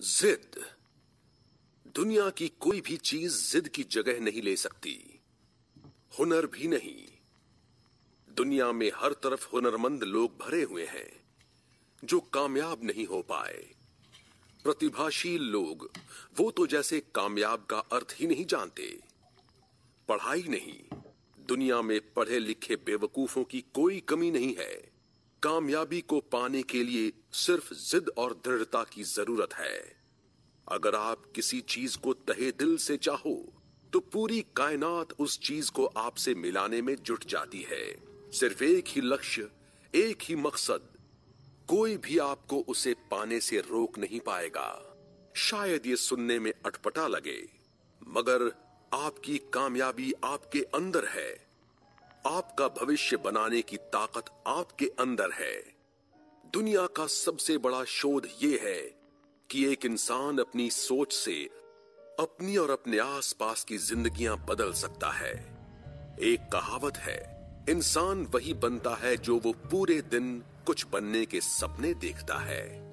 जिद। दुनिया की कोई भी चीज जिद की जगह नहीं ले सकती, हुनर भी नहीं। दुनिया में हर तरफ हुनरमंद लोग भरे हुए हैं जो कामयाब नहीं हो पाए। प्रतिभाशील लोग, वो तो जैसे कामयाब का अर्थ ही नहीं जानते। पढ़ाई नहीं, दुनिया में पढ़े लिखे बेवकूफों की कोई कमी नहीं है। कामयाबी को पाने के लिए सिर्फ जिद और दृढ़ता की जरूरत है। अगर आप किसी चीज को तहे दिल से चाहो तो पूरी कायनात उस चीज को आपसे मिलाने में जुट जाती है। सिर्फ एक ही लक्ष्य, एक ही मकसद, कोई भी आपको उसे पाने से रोक नहीं पाएगा। शायद ये सुनने में अटपटा लगे, मगर आपकी कामयाबी आपके अंदर है। आपका भविष्य बनाने की ताकत आपके अंदर है। दुनिया का सबसे बड़ा शोध ये है कि एक इंसान अपनी सोच से अपनी और अपने आसपास की जिंदगियां बदल सकता है। एक कहावत है, इंसान वही बनता है जो वो पूरे दिन कुछ बनने के सपने देखता है।